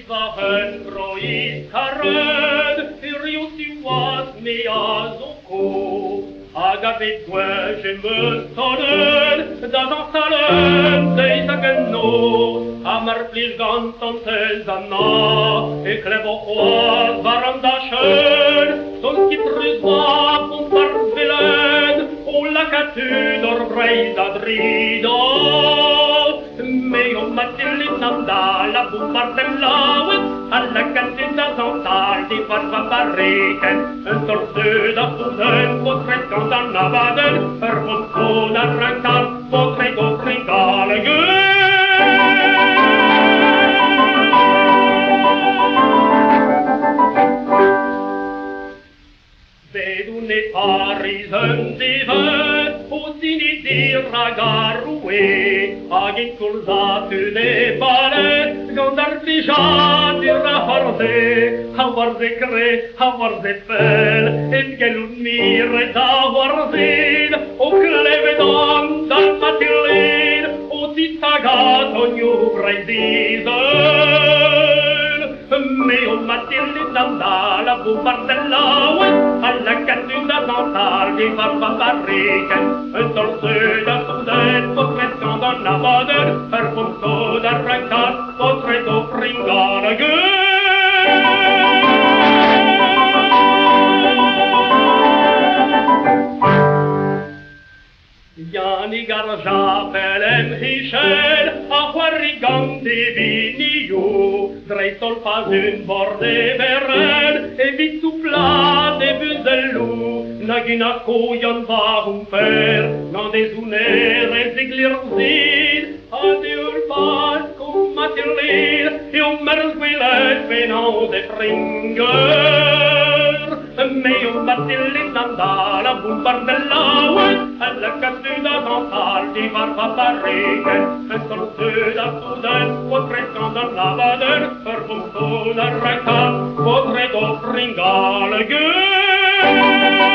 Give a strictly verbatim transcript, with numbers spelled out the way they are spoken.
waren proïscarades, furiosiuas meas oco. Agave toi, je me sonnen, dans un salon de Isageno, Amar plis gantantes anna, et clevo varanda schön, son kitrusva von parvelen, o la catudor breida drida. Meo Matillinanda, la bombardella, alla catena zontal di farva barriken, un torse da funden, potre scandannavaden, per montone arrancar, potre go fringale, Vedune parisen diven, osini di ragarue, agin curzatu de bale, gandar fija di raharde, havarze cre, havarze fel, et gelun mire da warzin, o clevedon da matilin, o titagat ognu brezisen. Meo Matillinanda, la bombardella, alla catena dentale di farva barriken, un torse da sudet, potre scandannavaden, per punto d'arrancar, potre do fringare Jani garja pelem hichel, a huarigante viniu, dreitol pas une borde veren, et vit soupla de buzelou, nagina koyan va humper, nan des uneres eglirzin, adeul pas cum matilin, et um merzwilet venant de fringer. Meo Matillinanda, la bombardella, alla catena dentale di farva barriken, un torse da suden, potre scandannavaden, per punto d'arrancar, potre do fringale